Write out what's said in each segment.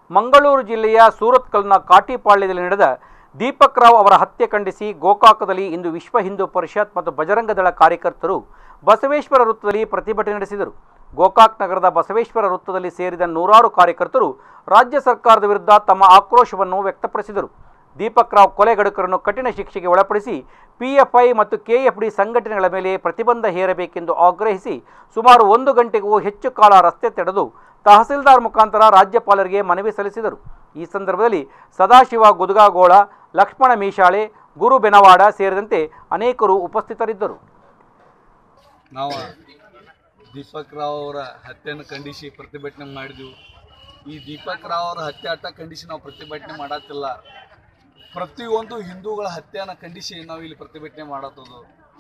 ಮಂಗಳೂರು ಜಿಲ್ಲೆಯ ಸೂರತ್ಕಲ್ನ ಕಾಟಿಪಾಳ್ಯದಲ್ಲಿ ನಡೆದ ದೀಪಕ್ ರಾವ್ ಅವರ ಹತ್ಯೆ ಖಂಡಿಸಿ ಗೋಕಾಕದಲ್ಲಿ ಇಂದು ವಿಶ್ವ ಹಿಂದೂ ಪರಿಷತ್ ಮತ್ತು ಬಜರಂಗ ದಳ ಕಾರ್ಯಕರ್ತರು ಬಸವೇಶ್ವರ ವೃತ್ತದಲ್ಲಿ ಪ್ರತಿಭಟನೆ ನಡೆಸಿದರು. ಗೋಕಾಕ್ ನಗರದ ಬಸವೇಶ್ವರ ವೃತ್ತದಲ್ಲಿ ಸೇರಿದ ನೂರಾರು ಕಾರ್ಯಕರ್ತರು ರಾಜ್ಯ ಸರ್ಕಾರದ ವಿರುದ್ಧ ತಮ್ಮ ಆಕ್ರೋಶವನ್ನು ವ್ಯಕ್ತಪಡಿಸಿದರು. ದೀಪಕ್ ರಾವ್ ಕೊಲೆಗಡುಕರನ್ನು ಕಠಿಣ ಶಿಕ್ಷೆಗೆ ಒಳಪಡಿಸಿ ಪಿಎಫ್ಐ ಮತ್ತು ಕೆಎಫ್ಡಿ ಸಂಘಟನೆಗಳ ಮೇಲೆ ಪ್ರತಿಬಂಧ ಹೇರಬೇಕೆಂದು ಆಗ್ರಹಿಸಿ ಸುಮಾರು 1 ಗಂಟೆಗೂ ಹೆಚ್ಚು ಕಾಲ ರಸ್ತೆ ತಡೆದು ತಹಸೀಲ್ದಾರ್ ಮುಖಾಂತರ ರಾಜ್ಯಪಾಲರಿಗೆ ಮನವಿ ಸಲ್ಲಿಸಿದರು. ಈ ಸಂದರ್ಭದಲ್ಲಿ ಸದಾಶಿವ ಗುದಗಾಗೋಳ, ಲಕ್ಷ್ಮಣ ಮೀಶಾಳೆ, ಗುರು ಬೆನವಾಡ ಸೇರಿದಂತೆ ಅನೇಕರು ಉಪಸ್ಥಿತರಿದ್ದರು. ನಾವು ದೀಪಕ್ ರಾವ್ ಅವರ ಹತ್ಯೆಯನ್ನು ಖಂಡಿಸಿ ಪ್ರತಿಭಟನೆ ಮಾಡಿದೆವು. ಈ ದೀಪಕ್ ರಾವ್ ಅವರ ಹತ್ಯೆ ಅಟ್ಟ ಖಂಡಿಸಿ ನಾವು ಪ್ರತಿಭಟನೆ ಮಾಡತ್ತಿಲ್ಲ. ಪ್ರತಿಯೊಂದು ಹಿಂದೂಗಳ ಹತ್ಯೆಯನ್ನು ಖಂಡಿಸಿ ನಾವು ಇಲ್ಲಿ ಪ್ರತಿಭಟನೆ ಮಾಡತ್ತದು.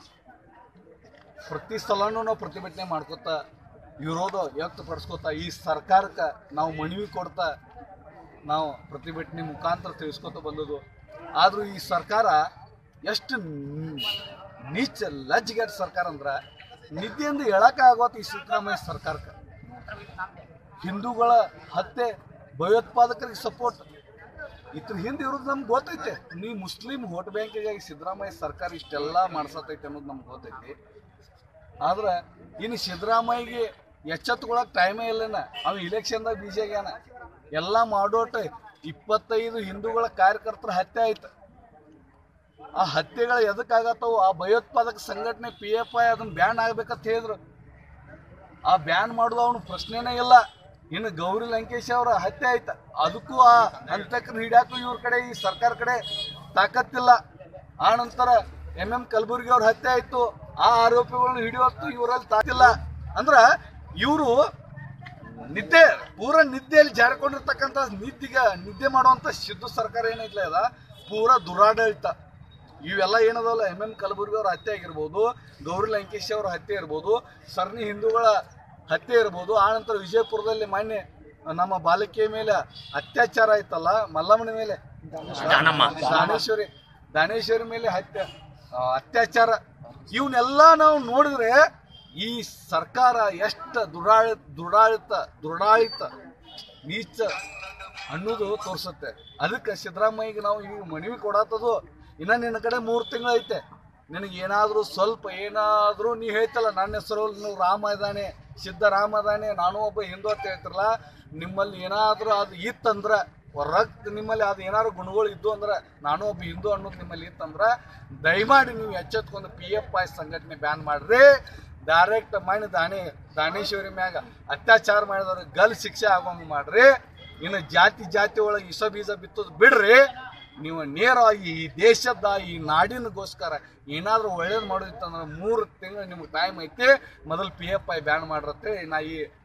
ಪ್ರತಿ ಸಲನೂ ನಾವು ಪ್ರತಿಭಟನೆ ಮಾಡ್ಕೋತಾ ವಿರೋಧ ವ್ಯಕ್ತಪಡಿಸ್ಕೋತಾ ಈ ಸರ್ಕಾರಕ್ಕೆ ನಾವು ಮನವಿ ಕೊಡ್ತಾ ನಾವು ಪ್ರತಿಭಟನೆ ಮುಖಾಂತರ ತಿಳಿಸ್ಕೊತಾ ಬಂದದ್ದು. ಆದರೂ ಈ ಸರ್ಕಾರ ಎಷ್ಟು ನೀಚ ಲಜ್ಜೆಗೆಟ್ಟ ಸರ್ಕಾರ ಅಂದ್ರೆ ನಿದ್ದೆಯಿಂದ ಹೇಳಕ್ಕಾಗೋತು ಈ ಸಿದ್ದರಾಮಯ್ಯ ಸರ್ಕಾರಕ್ಕೆ. ಹಿಂದೂಗಳ ಹತ್ಯೆ, ಭಯೋತ್ಪಾದಕರಿಗೆ ಸಪೋರ್ಟ್, ಇದ್ರ ಹಿಂದೆ ಇರೋದು ನಮ್ಗೆ ಗೊತ್ತೈತೆ. ನೀವು ಮುಸ್ಲಿಂ ವೋಟ್ ಬ್ಯಾಂಕಿಗಾಗಿ ಸಿದ್ದರಾಮಯ್ಯ ಸರ್ಕಾರ ಇಷ್ಟೆಲ್ಲ ಮಾಡ್ಸತೈತೆ ಅನ್ನೋದು ನಮ್ಗೆ ಗೊತ್ತೈತಿ. ಆದ್ರೆ ಇನ್ನು ಸಿದ್ದರಾಮಯ್ಯಗೆ ಎಚ್ಚೆತ್ಕೊಳಕ್ಕೆ ಟೈಮೇ ಇಲ್ಲನ. ಅವ ಇಲೆಕ್ಷನ್ದಾಗ ಬಿಜಿ ಆಗ್ಯಾನ. ಎಲ್ಲ ಮಾಡೋಟ 25 ಹಿಂದೂಗಳ ಕಾರ್ಯಕರ್ತರ ಹತ್ಯೆ ಆಯ್ತು. ಆ ಹತ್ಯೆಗಳು ಎದಕ್ಕಾಗತ್ತವು? ಆ ಭಯೋತ್ಪಾದಕ ಸಂಘಟನೆ PFI ಅದನ್ನ ಬ್ಯಾನ್ ಆಗ್ಬೇಕಂತ ಹೇಳಿದ್ರು. ಆ ಬ್ಯಾನ್ ಮಾಡೋದು ಅವನು ಪ್ರಶ್ನೆನೇ ಇಲ್ಲ. ಇನ್ನು ಗೌರಿ ಲಂಕೇಶ್ ಅವರ ಹತ್ಯೆ ಆಯ್ತು, ಅದಕ್ಕೂ ಆ ಹಂತಕರನ್ನ ಹಿಡಿಯಾಕು ಇವ್ರ ಕಡೆ ಈ ಸರ್ಕಾರ ಕಡೆ ತಾಕತ್ತಿಲ್ಲ. ಆ ನಂತರ MM ಕಲಬುರ್ಗಿ ಅವ್ರ ಹತ್ಯೆ ಆಯ್ತು, ಆ ಆರೋಪಿಗಳನ್ನ ಹಿಡಿಯೋತ್ತು ಇವರಲ್ಲಿ ತಾಕಿಲ್ಲ. ಅಂದ್ರ ಇವರು ಪೂರ ನಿದ್ದೆಯಲ್ಲಿ ಜಾರಿಕೊಂಡಿರ್ತಕ್ಕಂಥ ನಿದ್ದೆ ಮಾಡುವಂತ ಸಿದ್ದು ಸರ್ಕಾರ ಏನೈತ್ಲ ಅದ ಪೂರ ದುರಾಡಳಿತ. ಇವೆಲ್ಲ ಏನದಲ್ಲ, MM ಕಲಬುರ್ಗಿ ಅವ್ರ ಹತ್ಯೆ ಆಗಿರ್ಬೋದು, ಗೌರಿ ಲಂಕೇಶ್ ಅವರ ಹತ್ಯೆ ಇರ್ಬೋದು, ಸರಣಿ ಹಿಂದೂಗಳ ಹತ್ಯೆ ಇರ್ಬೋದು. ಆನಂತರ ವಿಜಯಪುರದಲ್ಲಿ ಮಾನ್ಯ ನಮ್ಮ ಬಾಲಕಿಯ ಮೇಲೆ ಅತ್ಯಾಚಾರ ಆಯ್ತಲ್ಲ, ಮಲ್ಲಮ್ಮನ ಮೇಲೆ ದಾನೇಶ್ವರಿ ಮೇಲೆ ಅತ್ಯಾಚಾರ, ಇವನ್ನೆಲ್ಲ ನಾವು ನೋಡಿದ್ರೆ ಈ ಸರ್ಕಾರ ಎಷ್ಟು ದುರಾಳಿತ ನೀಚ ಅನ್ನೋದು ತೋರಿಸುತ್ತೆ. ಅದಕ್ಕೆ ಸಿದ್ದರಾಮಯ್ಯಗೆ ನಾವು ಈಗ ಮನವಿ ಕೊಡತ್ತದು. ಇನ್ನ ನಿನ್ನ ಕಡೆ 3 ತಿಂಗಳು ಐತೆ. ನಿನಗೆ ಏನಾದರೂ ಸ್ವಲ್ಪ ಏನಾದರೂ ನೀ ಹೇಳ್ತಲ್ಲ, ನನ್ನ ಹೆಸರು ನೀವು ರಾಮ ಇದ್ದಾನೆ, ಸಿದ್ದರಾಮ ಇದ್ದಾನೆ, ನಾನು ಒಬ್ಬ ಹಿಂದೂ ಅಂತ ಹೇಳ್ತಿರಲ್ಲ, ನಿಮ್ಮಲ್ಲಿ ಏನಾದರೂ ಅದು ಇತ್ತಂದ್ರೆ ರಕ್ತ ನಿಮ್ಮಲ್ಲಿ ಅದು ಏನಾದ್ರು ಗುಣಗಳು ಇದ್ದು ಅಂದ್ರೆ ನಾನು ಒಬ್ಬ ಹಿಂದೂ ಅನ್ನೋದು ನಿಮ್ಮಲ್ಲಿ ಇತ್ತಂದ್ರೆ ದಯಮಾಡಿ ನೀವು ಎಚ್ಚೆತ್ಕೊಂಡು PFI ಸಂಘಟನೆ ಬ್ಯಾನ್ ಮಾಡ್ರಿ. ಡೈರೆಕ್ಟ್ ಮಾಡಿ ದಾನೇಶ್ವರಿ ಮ್ಯಾಗ ಅತ್ಯಾಚಾರ ಮಾಡಿದವ್ರಿಗೆ ಗಲ್ ಶಿಕ್ಷೆ ಆಗೋಂಗೆ ಮಾಡ್ರಿ. ಇನ್ನು ಜಾತಿ ಒಳಗೆ ಇಸ ಬೀಜ ಬಿತ್ತೋದು ಬಿಡ್ರಿ. ನೀವು ನೇರವಾಗಿ ಈ ದೇಶದ ಈ ನಾಡಿನಗೋಸ್ಕರ ಏನಾದರೂ ಒಳ್ಳೇದು ಮಾಡೋದಿತ್ತಂದ್ರೆ 3 ತಿಂಗಳು ನಿಮ್ಗೆ ಟೈಮ್ ಐತಿ. ಮೊದಲು PFI ಬ್ಯಾನ್ ಮಾಡಿರತ್ತೆ. ನಾ ಈ